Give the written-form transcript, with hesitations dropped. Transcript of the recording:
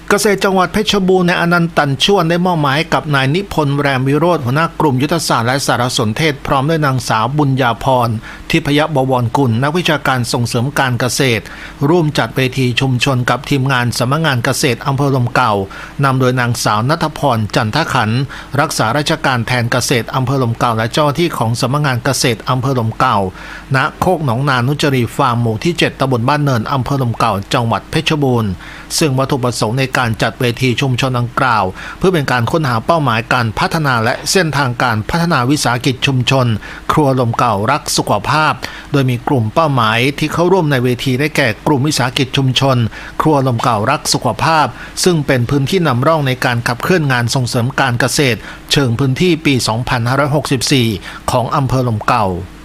เกษตรจังหวัดเพชรบูรณ์ในอนันต์ตันช่วนได้มอบหมายกับนายนิพนธ์แรมวิโรธหัวหน้ากลุ่มยุทธศาสตร์และสารสนเทศพร้อมด้วยนางสาวบุญญาพรทิพยบวรกุลนักวิชาการส่งเสริมการเกษตรร่วมจัดเวทีชุมชนกับทีมงานสำนักงานเกษตรอำเภอลมเก่านำโดยนางสาวณัฐพรจันทขันธ์รักษาราชการแทนเกษตรอำเภอลมเก่าและเจ้าหน้าที่ของสำนักงานเกษตรอำเภอลมเก่าณโคกหนองนานุจรีฟาร์มหมู่ที่7ตำบลบ้านเนินอำเภอลมเก่าจังหวัดเพชรบูรณ์ซึ่งวัตถุประสงค์ในการจัดเวทีชุมชนดังกล่าวเพื่อเป็นการค้นหาเป้าหมายการพัฒนาและเส้นทางการพัฒนาวิสาหกิจชุมชนครัวลมเก่ารักสุขภาพโดยมีกลุ่มเป้าหมายที่เข้าร่วมในเวทีได้แก่กลุ่มวิสาหกิจชุมชนครัวลมเก่ารักสุขภาพซึ่งเป็นพื้นที่นำร่องในการขับเคลื่อนงานส่งเสริมการเกษตรเชิงพื้นที่ปี 2564 ของอำเภอลมเก่า